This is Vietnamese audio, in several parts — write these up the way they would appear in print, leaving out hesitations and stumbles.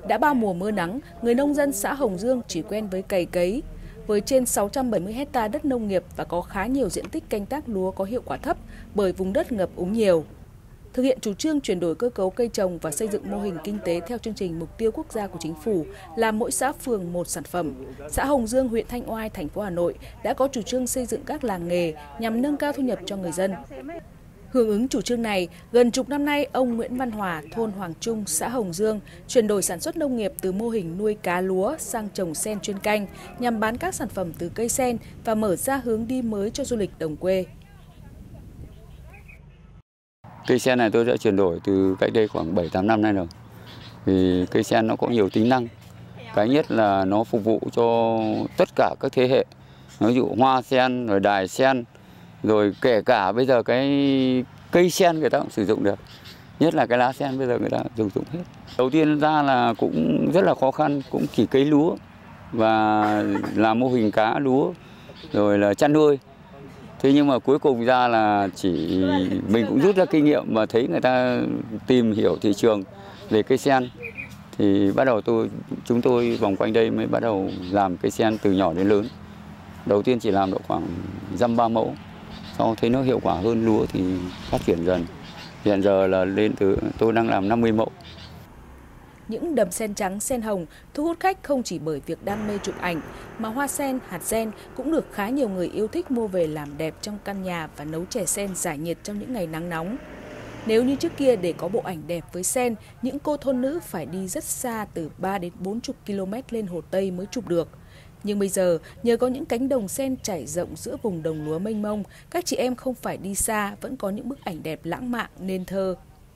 Đã bao mùa mưa nắng, người nông dân xã Hồng Dương chỉ quen với cày cấy. Với trên 670 hectare đất nông nghiệp và có khá nhiều diện tích canh tác lúa có hiệu quả thấp bởi vùng đất ngập úng nhiều. Thực hiện chủ trương chuyển đổi cơ cấu cây trồng và xây dựng mô hình kinh tế theo chương trình mục tiêu quốc gia của chính phủ là mỗi xã phường một sản phẩm, xã Hồng Dương, huyện Thanh Oai, thành phố Hà Nội đã có chủ trương xây dựng các làng nghề nhằm nâng cao thu nhập cho người dân. Hưởng ứng chủ trương này, gần chục năm nay, ông Nguyễn Văn Hòa, thôn Hoàng Trung, xã Hồng Dương, chuyển đổi sản xuất nông nghiệp từ mô hình nuôi cá lúa sang trồng sen chuyên canh nhằm bán các sản phẩm từ cây sen và mở ra hướng đi mới cho du lịch đồng quê. Cây sen này tôi đã chuyển đổi từ cách đây khoảng 7-8 năm nay rồi. Vì cây sen nó có nhiều tính năng. Cái nhất là nó phục vụ cho tất cả các thế hệ. Ví dụ hoa sen, rồi đài sen, rồi kể cả bây giờ cái cây sen người ta cũng sử dụng được. Nhất là cái lá sen bây giờ người ta dùng hết. Đầu tiên ra là cũng rất là khó khăn, cũng chỉ cấy lúa và làm mô hình cá lúa, rồi là chăn nuôi. Thế nhưng mà cuối cùng ra là mình cũng rút ra kinh nghiệm và thấy người ta tìm hiểu thị trường về cây sen. Thì bắt đầu chúng tôi vòng quanh đây mới bắt đầu làm cây sen từ nhỏ đến lớn. Đầu tiên chỉ làm độ khoảng 2-3 mẫu. Sau thấy nó hiệu quả hơn lúa thì phát triển dần. Hiện giờ là tôi đang làm 50 mẫu. Những đầm sen trắng, sen hồng thu hút khách không chỉ bởi việc đam mê chụp ảnh, mà hoa sen, hạt sen cũng được khá nhiều người yêu thích mua về làm đẹp trong căn nhà và nấu chè sen giải nhiệt trong những ngày nắng nóng. Nếu như trước kia để có bộ ảnh đẹp với sen, những cô thôn nữ phải đi rất xa từ 3 đến 40 km lên Hồ Tây mới chụp được. Nhưng bây giờ, nhờ có những cánh đồng sen trải rộng giữa vùng đồng lúa mênh mông, các chị em không phải đi xa vẫn có những bức ảnh đẹp lãng mạn nên thơ.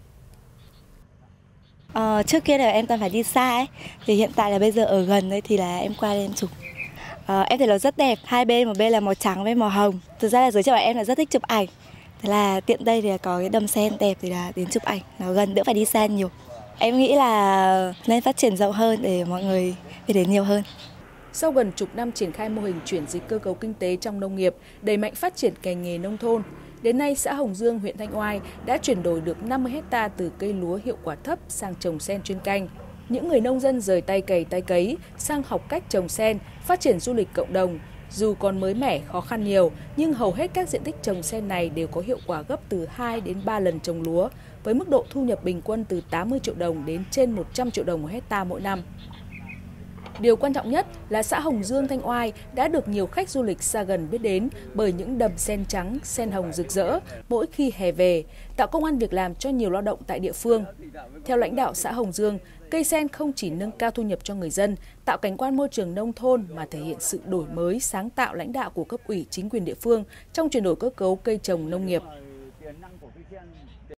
Trước kia là em toàn phải đi xa ấy, thì hiện tại là bây giờ ở gần đây thì là em qua đây em chụp. Em thấy nó rất đẹp, hai bên, một bên là màu trắng với màu hồng. Thực ra là giới trẻ em là rất thích chụp ảnh. Thế là tiện đây thì có cái đầm sen đẹp thì là đến chụp ảnh, nó gần đỡ phải đi xa nhiều. Em nghĩ là nên phát triển rộng hơn để mọi người biết đến nhiều hơn. Sau gần chục năm triển khai mô hình chuyển dịch cơ cấu kinh tế trong nông nghiệp, đẩy mạnh phát triển ngành nghề nông thôn, đến nay xã Hồng Dương, huyện Thanh Oai đã chuyển đổi được 50 hectare từ cây lúa hiệu quả thấp sang trồng sen chuyên canh. Những người nông dân rời tay cày tay cấy sang học cách trồng sen, phát triển du lịch cộng đồng. Dù còn mới mẻ, khó khăn nhiều, nhưng hầu hết các diện tích trồng sen này đều có hiệu quả gấp từ 2 đến 3 lần trồng lúa, với mức độ thu nhập bình quân từ 80 triệu đồng đến trên 100 triệu đồng một hectare mỗi năm. Điều quan trọng nhất là xã Hồng Dương, Thanh Oai đã được nhiều khách du lịch xa gần biết đến bởi những đầm sen trắng, sen hồng rực rỡ mỗi khi hè về, tạo công ăn việc làm cho nhiều lao động tại địa phương. Theo lãnh đạo xã Hồng Dương, cây sen không chỉ nâng cao thu nhập cho người dân, tạo cảnh quan môi trường nông thôn mà thể hiện sự đổi mới, sáng tạo lãnh đạo của cấp ủy chính quyền địa phương trong chuyển đổi cơ cấu cây trồng nông nghiệp.